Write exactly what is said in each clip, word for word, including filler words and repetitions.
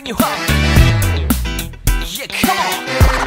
you up. Yeah, come on.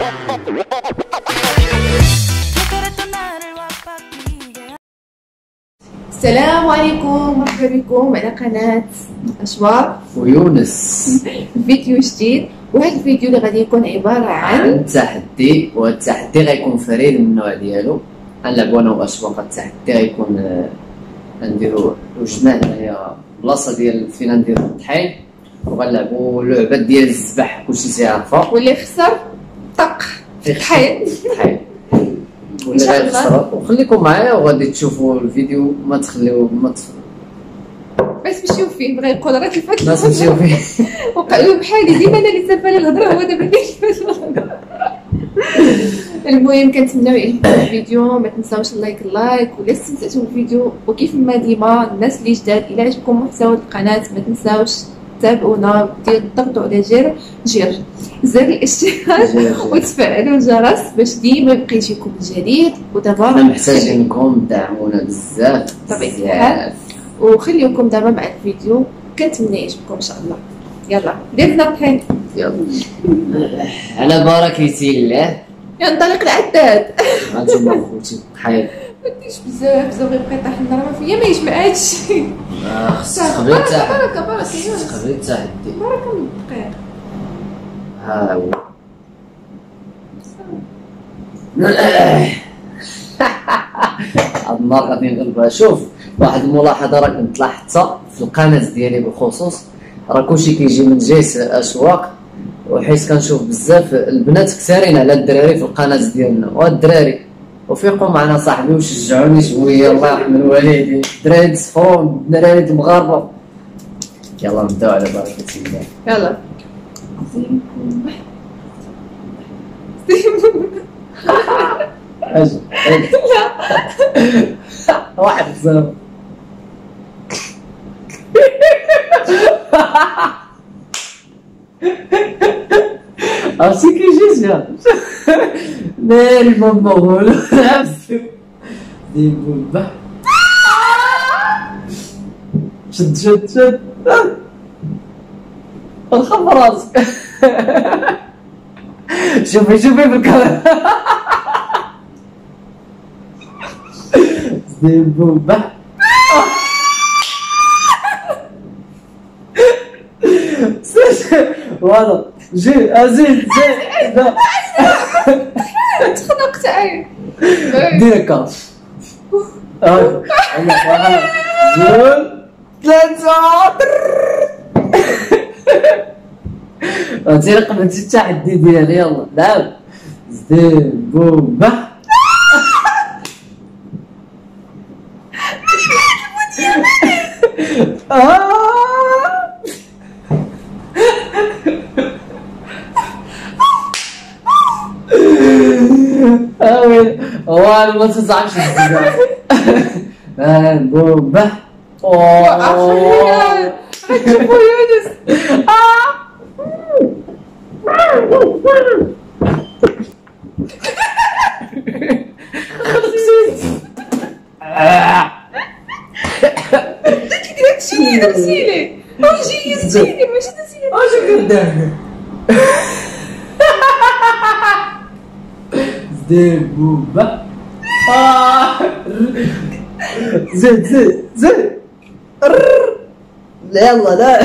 السلام عليكم، مرحبا بكم على قناة أشواق ويونس. فيديو جديد. وهذا الفيديو اللي غادي يكون عبارة عن تحدي، والتحدي غيكون فريد من النوع ديالو. غنلعبو انا وأشواق. التحدي غيكون غنديرو جوج هنايا بلاصة ديال فين نديرو الطحين، وغنلعبو لعبة ديال الزبح كلشي تيعرفها، واللي خسر طق في الطحين. الطحين واللي غيخسر. وخليكم معايا وغادي تشوفوا الفيديو، ما تخليو ما تف... بس تمشيو فيه، بغا يقول راه كيفاش ما تمشيو فيه. وقالوا بحالي ديما انا اللي سالفه لي الهضره، هو دابا اللي كيفاش الهضره. المهم كنتمناو يعجبكم الفيديو، ما تنساوش اللايك اللايك ولا استمتعتوا بالفيديو. وكيف ما ديما الناس اللي جداد، الا عجبكم محتوى القناه ما تنساوش تابعونا، دير ضغطوا على زر جر زر الاشتراك وتفعلوا الجرس باش ديما يبقى يجيكم الجديد. ودابا احنا محتاجينكم تدعمونا بزاف بطبيعة الحال، وخليكم دابا مع الفيديو، كنتمنى يعجبكم ان شاء الله. يلا درنا الطحين، يلا على بركة الله. ينطلق العداد. هانتوما خوتي الطحين ما ديرش بزاف بزاف يبقى يطيح لنا، راه فيا ما يجمع هادشي. خصك تخبي التحدي، بركه بركه خصك تخبي التحدي. بركه من الدقيق. ها هو. هاد النهار غادي نغلبها. شوف واحد الملاحظة راه كنت لاحظتها في القناة ديالي بالخصوص، راه كلشي كيجي من جهة أشواق، وحيت كنشوف بزاف البنات كثارين على الدراري في القناة ديالنا. والدراري وفيقوا معنا صاحبي وشجعوني شوية، الله يرحم الوالدين. الدراري تصفرون، الدراري المغاربة. يلا نبداو على بركة الله. يلا اجي اجي واحد زلمة. عرفتي كيجي جا ناري ماما غولو نفسو ديبو البحر. شد شد شد الخف راسك. شوفي شوفي بالكاميرا. ديبو البحر. فوالا جي ازيد زيد تخنقت عين. دير هكا. واحد جوج ثلاثة. عرفتي قبلتي التحدي ديالي. يلا لعب. زدير بومبا. هو ما تصعبش الزجاج. بومبا. اخيرا غتشوفوا يونس. بدك دير هادشي اللي درتي لي، واجي يزيدني ماشي درتي لي. واش كدير؟ زدير بومبا. زيد زيد زيد. لا يلا لا.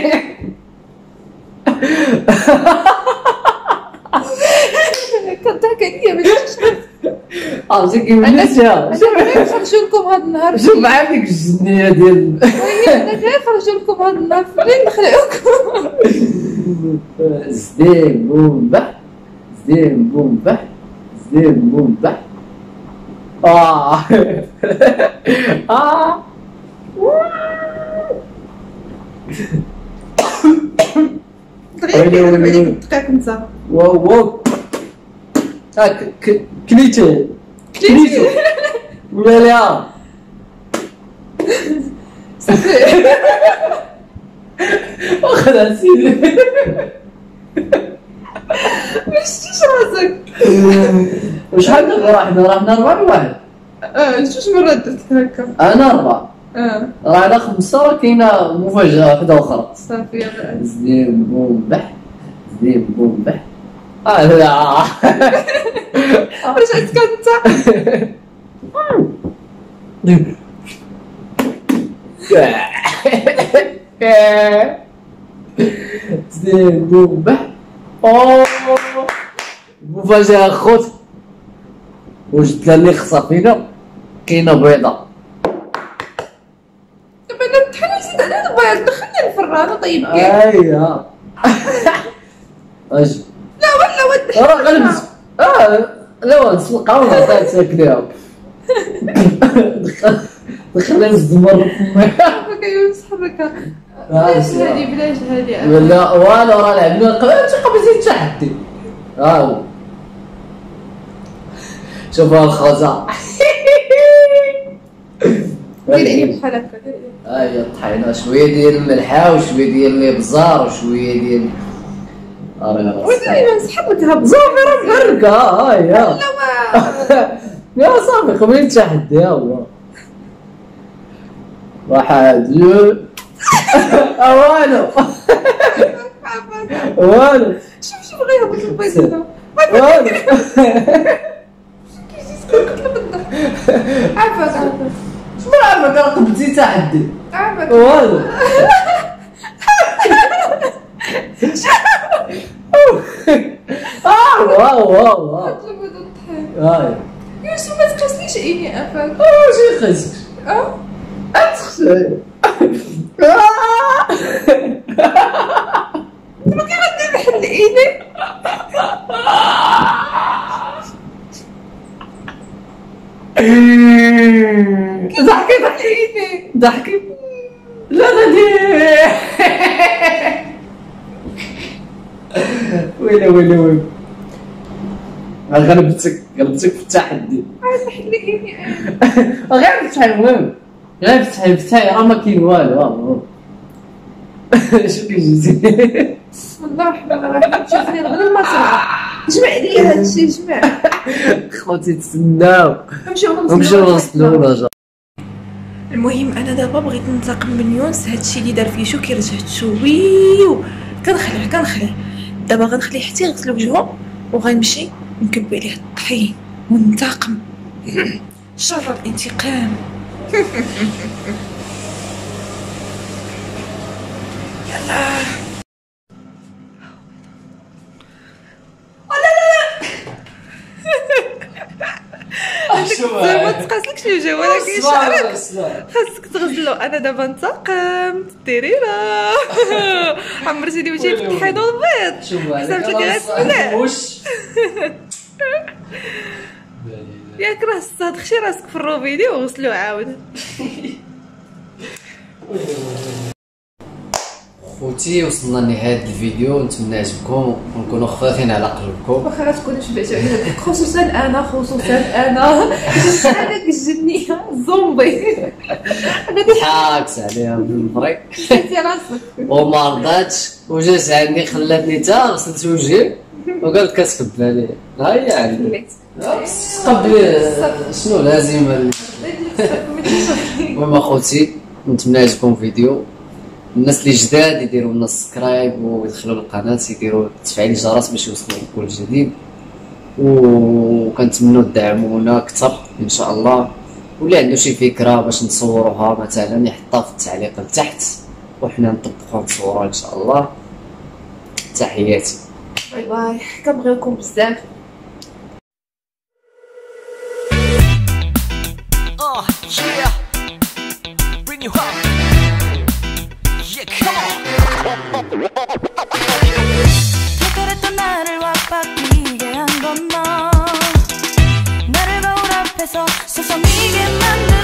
كنت هكا ليا ما درتش. عرفتي كيف نسيها. انا نخرجوا لكم هذا النهار. شوف عا ديك الجنيه ديال انا نخرجوا لكم هذا النهار فين نخلعوكم. زدير بومبا. زدير بومبا. زدير بومبا. اه اه دغيا عليك الدقيق انت. واو واو هاك كليتي كليتي ولا لا صافي. واخا سيدي. ما شفتيش راسك. وشحال دابا راه حنا راه حنا أربعة لواحد. اه جوج مرات درت هكا. أنا أربعة. اه راه على خمسة راه كاينه مفاجأة واحدة أخرى. صافي يلا. زين بومبح زين بومبح. اه لا رجعت كنت زين بومبح. اوه مفاجأة خوت، وجدت لها اللي خصها فينا كاينة بيضة. دابا انا بحال نزيد على البيض دخلني الفران وطيب كاع. ايوا اجي لا ولا ود راه غلبت. اه لا نسلقها ونعطيها تاكليها. دخل دخلها الزمر حركه يونس حركه. بلاش هادي بلاش هادي. لا والو راه لعبنا قبل قبل زيد تحدي. ها شوف الخوزة دير عليه بحال هكا. هاهي طحينا شويه ديال الملحه وشويه ديال الابزار وشويه ديال ودائما نسحب لك هبط. صافي راه مغرقه. هاهي لا ما يا صافي قبل التحدي. ها هو واحد جوج والو والو شوف شوف غير هبط البيض هنا. والو عافاك عافاك شنو عافاك راه قبلتي تحدي. عافاك والو اه واو واو واو. البيض الطحين. هاي يوسف ما تقاسليش عيني عافاك. واش يخزك اه اتخسر. باقي غادي بحال عيني. ضحكي ضحكي عيني ضحكي. لا غادي ويلي ويلي ويلي. غلبتك غلبتك في التحدي. عاد بحال عيني. غير فتحي المهم غير فتحي فتحي راه ما كاين والو. ها شو كيجي بسم الله الرحمن الرحيم. شوفني غير المصرعه. جمع لي هادشي جمع. خوتي تسناو نمشيو نمشيو نغسلو. المهم انا دابا بغيت ننتقم من يونس. هادشي اللي دار فيشو كي رجعت شويو كنخلع كنخلع. دابا غنخليه حتى يغسل وجهو وغنمشي نكب عليه الطحين وننتقم. شر الانتقام. يلا ما تقاسلكش الوجه ولكن شعرك خاصك تغسلو. انا دابا انتقمت. تيريرا عمرتي لي وجهي في الطحين والبيض. شوف حسبت لك غتسمع ياك راه الصاد. خشي راسك في الروبيني وغسلو عاود. خوتي وصلنا لنهاية الفيديو، نتمنى عجبكم ونكونوا خفافين على قلبكم. واخا تكونوا شبعتوا على خصوصا انا خصوصا انا هذاك الجنيه الزومبي غادي حاكس عليها بالفريق حيتي راسك. وما رضاتش وجات عندي خلاتني تا غسلت وجهي وقالت كتكب عليا. ها هي عندي قبل شنو لازم. المهم اخوتي نتمنى يعجبكم الفيديو. الناس اللي جداد يديروا لنا سبسكرايب ويدخلوا للقناه يديروا تفعيل الجرس باش يوصلوا كل جديد، وكنتمنوا تدعمونا اكثر ان شاء الله. واللي عنده شي فكره باش نصوروها مثلا يحطها في التعليق لتحت وحنا نطبقوها نصوروها ان شاء الله. تحياتي. باي باي. كنبغيوكم بزاف. Uh, yeah. Bring you up. Yeah, come on. 그랬던 나를 왁박이게 한 건 너. 나를 거울 앞에서 서성이게 만든